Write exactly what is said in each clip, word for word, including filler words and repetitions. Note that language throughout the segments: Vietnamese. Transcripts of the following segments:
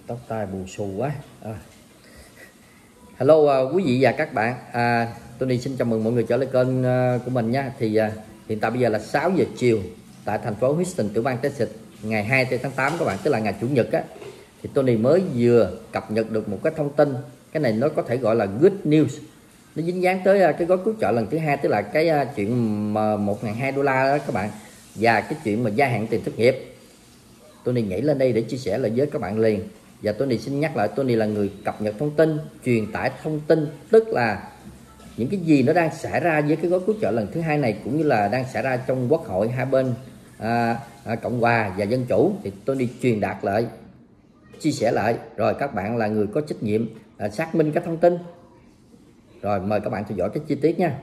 Tóc tai bù xù quá. À. Hello uh, quý vị và các bạn. À, Tony xin chào mừng mọi người trở lại kênh uh, của mình nha. Thì uh, hiện tại bây giờ là sáu giờ chiều tại thành phố Houston, tiểu bang Texas, ngày hai mươi tư tháng tám các bạn, tức là ngày chủ nhật á. Thì Tony mới vừa cập nhật được một cái thông tin, cái này nó có thể gọi là good news. Nó dính dáng tới uh, cái gói cứu trợ lần thứ hai, tức là cái uh, chuyện mà một nghìn hai trăm đô la đó các bạn, và cái chuyện mà gia hạn tiền thất nghiệp. Tony nhảy lên đây để chia sẻ lại với các bạn liền. Và Tony xin nhắc lại, Tony là người cập nhật thông tin, truyền tải thông tin, tức là những cái gì nó đang xảy ra với cái gói cứu trợ lần thứ hai này, cũng như là đang xảy ra trong quốc hội hai bên à, à, Cộng hòa và Dân chủ, thì Tony truyền đạt lại, chia sẻ lại. Rồi các bạn là người có trách nhiệm à, xác minh các thông tin. Rồi mời các bạn theo dõi cái chi tiết nha.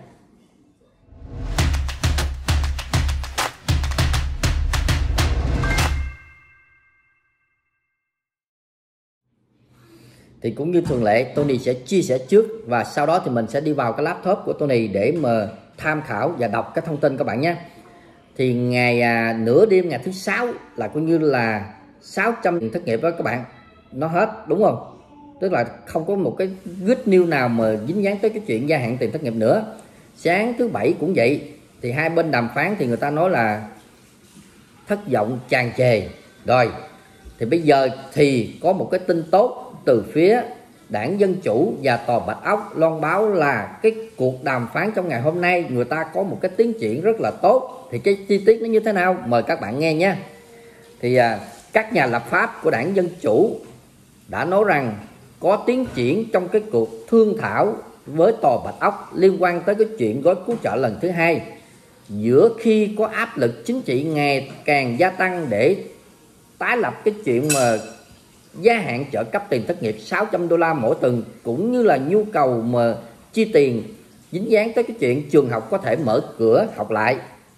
Thì cũng như thường lệ, Tony sẽ chia sẻ trước và sau đó thì mình sẽ đi vào cái laptop của Tony để mà tham khảo và đọc các thông tin các bạn nhé. Thì ngày à, nửa đêm ngày thứ sáu là coi như là sáu trăm tiền thất nghiệp đó các bạn, nó hết đúng không? Tức là không có một cái good news nào mà dính dáng tới cái chuyện gia hạn tiền thất nghiệp nữa. Sáng thứ bảy cũng vậy, thì hai bên đàm phán thì người ta nói là thất vọng tràn trề. Rồi thì bây giờ thì có một cái tin tốt từ phía đảng Dân Chủ và Tòa Bạch Ốc loan báo là cái cuộc đàm phán trong ngày hôm nay người ta có một cái tiến triển rất là tốt. Thì cái chi tiết nó như thế nào mời các bạn nghe nha. Thì à, các nhà lập pháp của đảng Dân Chủ đã nói rằng có tiến triển trong cái cuộc thương thảo với Tòa Bạch Ốc liên quan tới cái chuyện gói cứu trợ lần thứ hai, giữa khi có áp lực chính trị ngày càng gia tăng để tái lập cái chuyện mà gia hạn trợ cấp tiền thất nghiệp sáu trăm đô la mỗi tuần, cũng như là nhu cầu mà chi tiền dính dáng tới cái chuyện trường học có thể mở cửa học lại.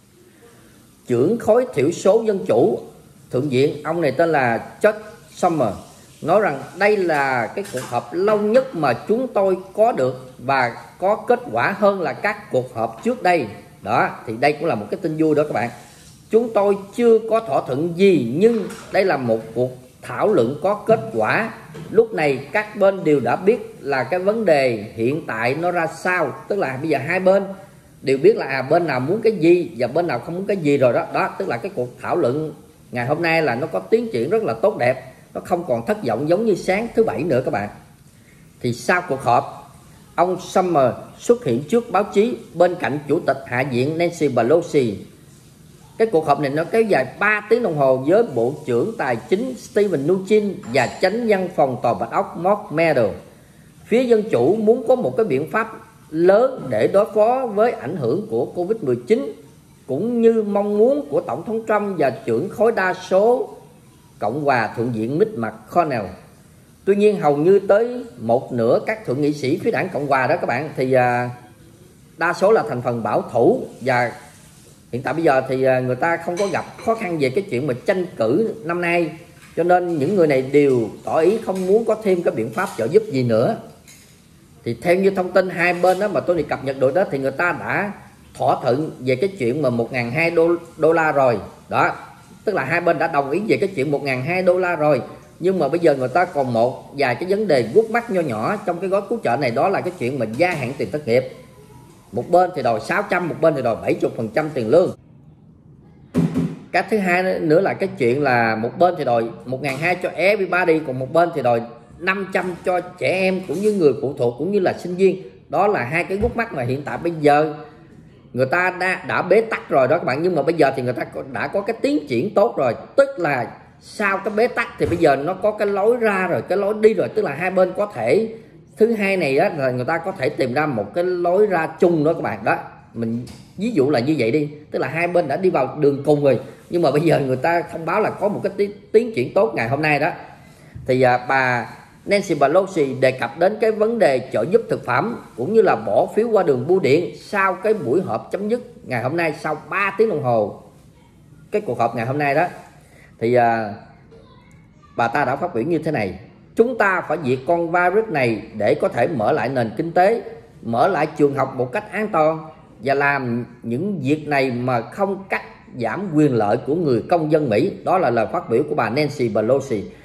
Trưởng khối thiểu số Dân Chủ Thượng viện, ông này tên là Chuck Schumer, nói rằng đây là cái cuộc họp lâu nhất mà chúng tôi có được và có kết quả hơn là các cuộc họp trước đây. Đó, thì đây cũng là một cái tin vui đó các bạn. Chúng tôi chưa có thỏa thuận gì, nhưng đây là một cuộc thảo luận có kết quả. Lúc này các bên đều đã biết là cái vấn đề hiện tại nó ra sao, tức là bây giờ hai bên đều biết là à, bên nào muốn cái gì và bên nào không muốn cái gì rồi đó. Đó, tức là cái cuộc thảo luận ngày hôm nay là nó có tiến triển rất là tốt đẹp, nó không còn thất vọng giống như sáng thứ bảy nữa các bạn. Thì sau cuộc họp, ông Schumer xuất hiện trước báo chí bên cạnh Chủ tịch Hạ viện Nancy Pelosi. Cái cuộc họp này nó kéo dài ba tiếng đồng hồ với Bộ trưởng Tài chính Steven Mnuchin và Chánh văn phòng Tòa Bạch Ốc Mark Meadows. Phía Dân Chủ muốn có một cái biện pháp lớn để đối phó với ảnh hưởng của Covid mười chín, cũng như mong muốn của Tổng thống Trump và trưởng khối đa số Cộng hòa Thượng viện Mitch McConnell. Tuy nhiên hầu như tới một nửa các thượng nghị sĩ phía đảng Cộng hòa đó các bạn, thì đa số là thành phần bảo thủ, và hiện tại bây giờ thì người ta không có gặp khó khăn về cái chuyện mà tranh cử năm nay, cho nên những người này đều tỏ ý không muốn có thêm cái biện pháp trợ giúp gì nữa. Thì theo như thông tin hai bên đó mà tôi cập nhật được đó, thì người ta đã thỏa thuận về cái chuyện mà một nghìn hai trăm đô la rồi. Đó, tức là hai bên đã đồng ý về cái chuyện một nghìn hai trăm đô la rồi. Nhưng mà bây giờ người ta còn một vài cái vấn đề gút mắt nho nhỏ trong cái gói cứu trợ này, đó là cái chuyện mà gia hạn tiền thất nghiệp. Một bên thì đòi sáu trăm, một bên thì đòi bảy mươi phần trăm tiền lương. Cái thứ hai nữa là cái chuyện là một bên thì đòi một nghìn hai trăm cho everybody, còn một bên thì đòi năm trăm cho trẻ em cũng như người phụ thuộc cũng như là sinh viên. Đó là hai cái gút mắt mà hiện tại bây giờ người ta đã, đã bế tắc rồi đó các bạn. Nhưng mà bây giờ thì người ta đã có cái tiến triển tốt rồi, tức là sau cái bế tắc thì bây giờ nó có cái lối ra rồi, cái lối đi rồi. Tức là hai bên có thể, thứ hai này đó là người ta có thể tìm ra một cái lối ra chung đó các bạn. Đó, mình ví dụ là như vậy đi, tức là hai bên đã đi vào đường cùng rồi, nhưng mà bây giờ người ta thông báo là có một cái tiến triển tốt ngày hôm nay đó. Thì à, bà Nancy Pelosi đề cập đến cái vấn đề trợ giúp thực phẩm cũng như là bỏ phiếu qua đường bưu điện sau cái buổi họp chấm dứt ngày hôm nay, sau ba tiếng đồng hồ cái cuộc họp ngày hôm nay đó. Thì à, bà ta đã phát biểu như thế này: chúng ta phải diệt con virus này để có thể mở lại nền kinh tế, mở lại trường học một cách an toàn, và làm những việc này mà không cắt giảm quyền lợi của người công dân Mỹ. Đó là lời phát biểu của bà Nancy Pelosi.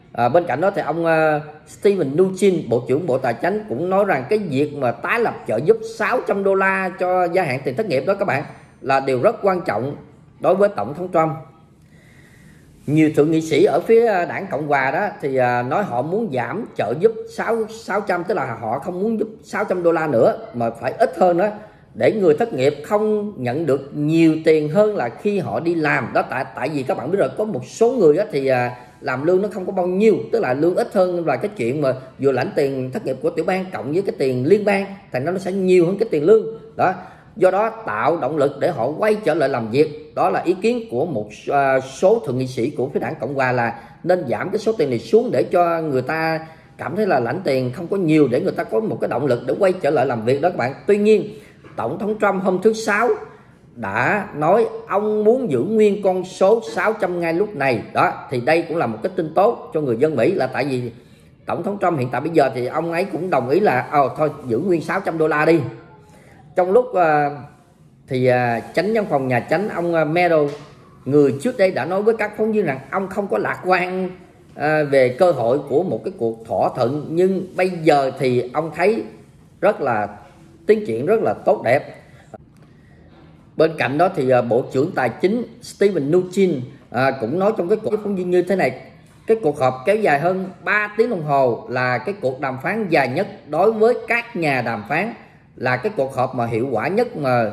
À, bên cạnh đó thì ông uh, Steven Mnuchin, Bộ trưởng Bộ Tài chính cũng nói rằng cái việc mà tái lập trợ giúp sáu trăm đô la cho gia hạn tiền thất nghiệp đó các bạn là điều rất quan trọng đối với Tổng thống Trump. Nhiều thượng nghị sĩ ở phía đảng Cộng hòa đó thì nói họ muốn giảm trợ giúp sáu trăm, tức là họ không muốn giúp sáu trăm đô la nữa mà phải ít hơn đó, để người thất nghiệp không nhận được nhiều tiền hơn là khi họ đi làm đó. Tại tại vì các bạn biết rồi, có một số người đó thì làm lương nó không có bao nhiêu, tức là lương ít hơn, là cái chuyện mà vừa lãnh tiền thất nghiệp của tiểu bang cộng với cái tiền liên bang, thành ra nó sẽ nhiều hơn cái tiền lương đó. Do đó tạo động lực để họ quay trở lại làm việc. Đó là ý kiến của một số thượng nghị sĩ của phía đảng Cộng hòa, là nên giảm cái số tiền này xuống để cho người ta cảm thấy là lãnh tiền không có nhiều, để người ta có một cái động lực để quay trở lại làm việc đó các bạn. Tuy nhiên Tổng thống Trump hôm thứ Sáu đã nói ông muốn giữ nguyên con số sáu trăm ngay lúc này đó. Thì đây cũng là một cái tin tốt cho người dân Mỹ, là tại vì Tổng thống Trump hiện tại bây giờ thì ông ấy cũng đồng ý là ờ thôi giữ nguyên sáu trăm đô la đi. Trong lúc uh, thì uh, chánh văn phòng Nhà Trắng ông uh, Meadows, người trước đây đã nói với các phóng viên rằng ông không có lạc quan uh, về cơ hội của một cái cuộc thỏa thuận, nhưng bây giờ thì ông thấy rất là tiến triển rất là tốt đẹp. Bên cạnh đó thì uh, Bộ trưởng Tài chính Steven Mnuchin uh, cũng nói trong cái cuộc phóng viên như thế này: cái cuộc họp kéo dài hơn ba tiếng đồng hồ là cái cuộc đàm phán dài nhất đối với các nhà đàm phán, là cái cuộc họp mà hiệu quả nhất mà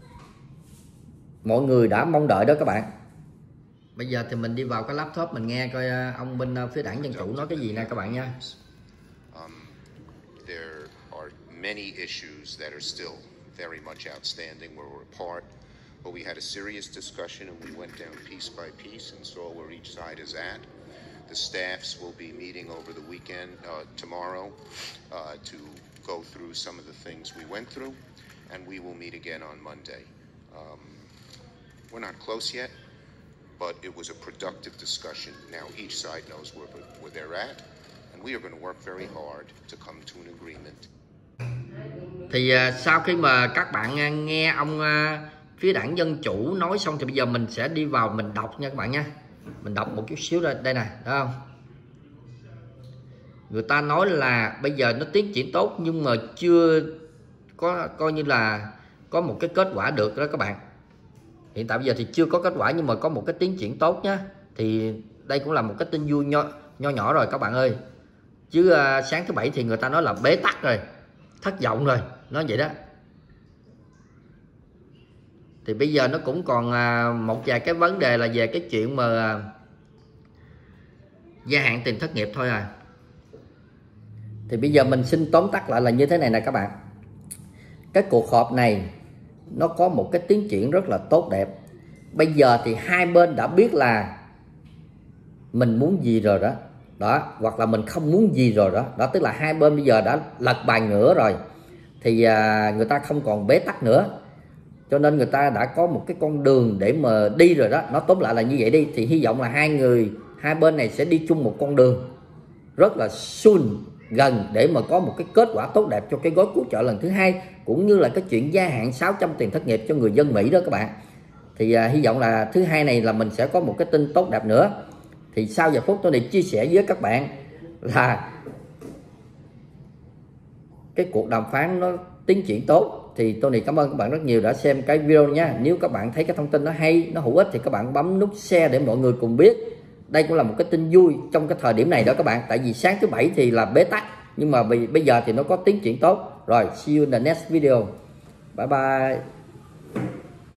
mọi người đã mong đợi đó các bạn. Bây giờ thì mình đi vào cái laptop mình nghe coi ông bên phía đảng Dân Chủ nói cái gì nè các bạn nha. Um, there are many issues that are still very much outstanding where we're apart, but we had a serious discussion and we went down piece by piece and saw where each side is at. The staffs will be meeting over the weekend, uh, tomorrow, uh, to go through some of the things we went through, and we will meet again on Monday. Um, we're not close yet, but it was a productive discussion. Now each side knows where, where they're at, and we are going to work very hard to come to an agreement. Thì uh, sau khi mà các bạn uh, nghe ông uh, phía đảng Dân Chủ nói xong thì bây giờ mình sẽ đi vào mình đọc nha các bạn nha. Mình đọc một chút xíu đây, đây nè, thấy không? Người ta nói là bây giờ nó tiến triển tốt nhưng mà chưa có coi như là có một cái kết quả được đó các bạn. Hiện tại bây giờ thì chưa có kết quả nhưng mà có một cái tiến triển tốt nhá. Thì đây cũng là một cái tin vui nho, nho nhỏ rồi các bạn ơi. Chứ uh, sáng thứ Bảy thì người ta nói là bế tắc rồi, thất vọng rồi, nói vậy đó. Thì bây giờ nó cũng còn uh, một vài cái vấn đề là về cái chuyện mà uh, gia hạn tiền thất nghiệp thôi à. Thì bây giờ mình xin tóm tắt lại là như thế này nè các bạn. Cái cuộc họp này nó có một cái tiến triển rất là tốt đẹp. Bây giờ thì hai bên đã biết là mình muốn gì rồi đó. Đó, hoặc là mình không muốn gì rồi đó. Đó, tức là hai bên bây giờ đã lật bài ngửa rồi. Thì à, người ta không còn bế tắc nữa. Cho nên người ta đã có một cái con đường để mà đi rồi đó. Nó tóm lại là như vậy đi. Thì hy vọng là hai người, hai bên này sẽ đi chung một con đường rất là soon, gần, để mà có một cái kết quả tốt đẹp cho cái gói cứu trợ lần thứ hai, cũng như là cái chuyện gia hạn sáu trăm tiền thất nghiệp cho người dân Mỹ đó các bạn. Thì à, hy vọng là thứ hai này là mình sẽ có một cái tin tốt đẹp nữa. Thì sau giờ phút tôi này chia sẻ với các bạn là cái cuộc đàm phán nó tiến triển tốt. Thì Tony cảm ơn các bạn rất nhiều đã xem cái video nha. Nếu các bạn thấy cái thông tin nó hay, nó hữu ích thì các bạn bấm nút share để mọi người cùng biết. Đây cũng là một cái tin vui trong cái thời điểm này đó các bạn. Tại vì sáng thứ Bảy thì là bế tắc, nhưng mà bây giờ thì nó có tiến triển tốt. Rồi, see you in the next video. Bye bye.